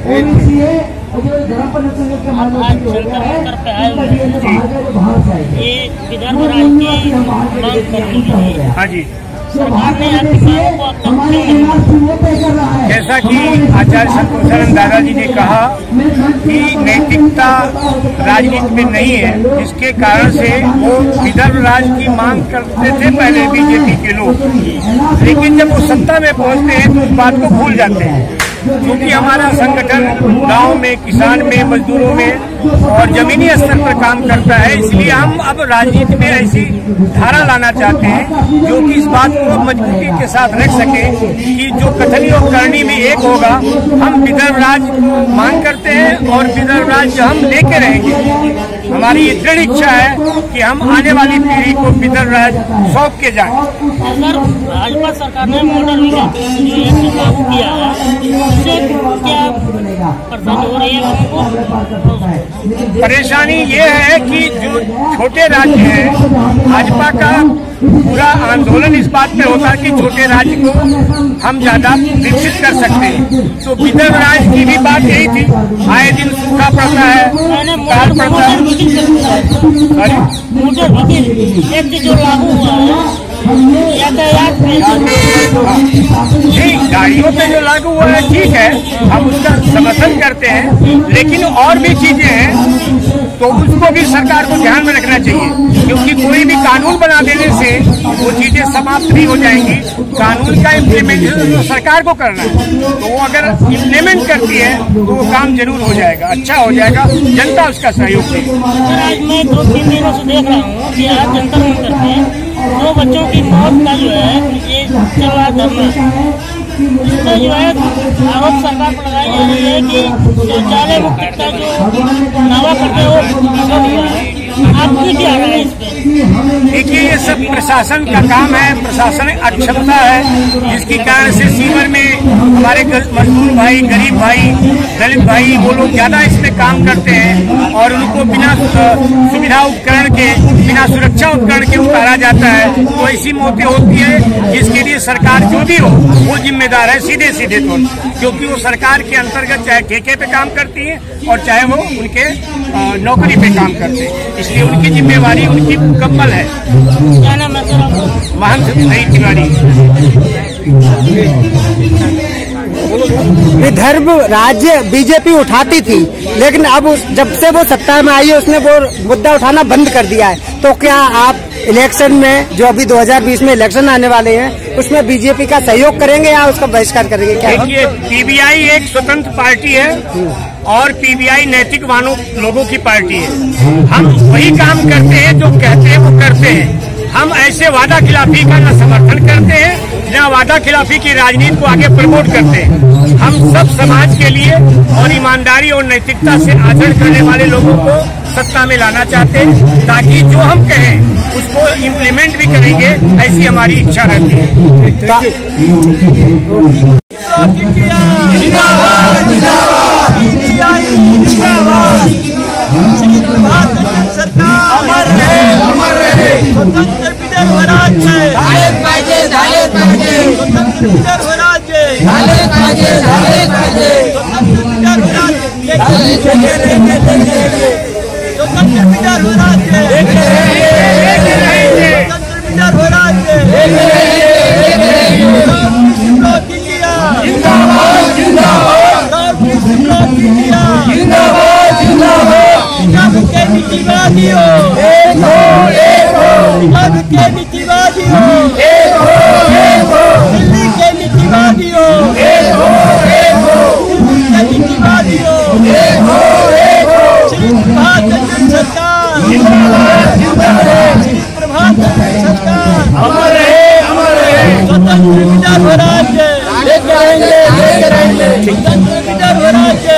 OBC है और जो धर्म परिवर्तन के माध्यम से हो गया है, ये विदर्भ राज्य की मांग करनी है। हाँ जी, सरकार ने हमारे एनआरसी वो तय कर रहा है। जैसा कि आचार्य संतोषानंद दादाजी ने कहा कि नैतिकता राजनीति में नहीं है, जिसके कारण से वो विदर्भ राज की मांग करते थे पहले बीजेपी के लोग, लेकिन जब वो सत्ता में पहुंचते हैं तो उस बात को भूल जाते हैं। क्योंकि हमारा संगठन गांव में, किसान में, मजदूरों में और जमीनी स्तर पर काम करता है, इसलिए हम अब राजनीति में ऐसी धारा लाना चाहते हैं जो कि इस बात को मजबूती के साथ रख सके कि जो कथनी और करनी में एक होगा। हम विदर्भ राज मांग करते हैं और विदर्भ राज हम लेके रहेंगे। हमारी ये दृढ़ इच्छा है कि हम आने वाली पीढ़ी को विदर्भ राज सौंप के जाएं। अगर भाजपा सरकार ने मॉडल विकास लागू किया है, उससे क्या परेशानी हो रही है लोगों को? परेशानी ये है कि जो छोटे राज्य हैं, भाजपा का पूरा आंदोलन इस बात पे होता है कि छोटे राज्य को हम ज्यादा विकसित कर सकते हैं। तो विदर्भ राज की भी बात यही थी। आए दिन सूखा पड़ता है, काल पड़ता है। जो लागू हुआ है यातायात नहीं, गाड़ियों पे जो लागू हुआ है ठीक है, हम उसका समर्थन करते हैं, लेकिन और भी चीजें हैं तो उसको भी सरकार को ध्यान में रखना चाहिए। क्योंकि कोई भी कानून बना देने से वो चीजें समाप्त नहीं हो जाएंगी। कानून का इम्प्लीमेंटेशन तो सरकार को करना है, तो वो अगर इम्प्लीमेंट करती है तो वो काम जरूर हो जाएगा, अच्छा हो जाएगा, जनता उसका सहयोग देगी। आज मैं 2-3 दिनों से देख रहा हूँ कि आज जंतर मंतर पे 2 बच्चों की मौत का जो है ये चल रहा धरना, इसमें जो है आरोप सरकार पर लगाई जा रही है कि शौचालय मुक्ति का जो दावा करते हैं वो विफल हुआ है। आपकी क्या राय है इस पे? देखिए, ये सब प्रशासन का काम है, प्रशासन अक्षमता है, जिसके कारण से सीवर में हमारे मजदूर भाई, गरीब भाई, दलित भाई, वो लोग ज्यादा इसमें काम करते हैं और उनको बिना सुविधा उपकरण के, बिना सुरक्षा उपकरण के उतारा जाता है। तो ऐसी मौतें होती है जिसके लिए सरकार जो भी हो वो जिम्मेदार है सीधे सीधे तौर, क्योंकि वो सरकार के अंतर्गत चाहे ठेके पे काम करती है और चाहे वो उनके नौकरी पे काम करते हैं, इसलिए उनकी जिम्मेवारी उनकी मुकम्मल है। क्या नाम है सर? महंत भाई तिवारी। विदर्भ राज्य बीजेपी उठाती थी, लेकिन अब जब से वो सत्ता में आई है उसने वो मुद्दा उठाना बंद कर दिया है। तो क्या आप इलेक्शन में, जो अभी 2020 में इलेक्शन आने वाले हैं, उसमें बीजेपी का सहयोग करेंगे या उसका बहिष्कार करेंगे? क्या देखिए, पीबीआई एक स्वतंत्र पार्टी है और पीबीआई नैतिक लोगों की पार्टी है। हम वही काम करते हैं जो कहते हैं वो करते हैं। हम ऐसे वादा खिलाफी का न समर्थन करते हैं न वादा खिलाफी की राजनीति को आगे प्रमोट करते हैं। हम सब समाज के लिए और ईमानदारी और नैतिकता से आचरण करने वाले लोगों को सत्ता में लाना चाहते हैं, ताकि जो हम कहें उसको इम्प्लीमेंट भी करेंगे, ऐसी हमारी इच्छा रहती है। अमर रहे, अमर रहे, स्वतंत्र विदर्भ राज्य झाले पाहिजे, झाले पाहिजे, स्वतंत्र विदर्भ राज्य झाले पाहिजे, झाले पाहिजे, स्वतंत्र विदर्भ राज्य स्वतंत्र विदर्भ राज्य, स्वतंत्र विदर्भ राज्य, जिंदाबाद, जिंदाबाद, जिंदाबाद, जिंदाबाद, के नीतिवादियों एक हो, एक हो, के नीतिवादियों एक हो, एक हो, दिल्ली के नीतिवादियों एक हो, एक हो, दिल्ली के नीतिवादियों एक हो, एक हो, श्री प्रभात चंद्र सरकार जिंदाबाद, जिंदाबाद, श्री प्रभात चंद्र सरकार अमर रहे, अमर रहे, स्वतंत्र विदर्भ राज्य लेकर आएंगे, लेकर आएंगे, स्वतंत्र विदर्भ राज्य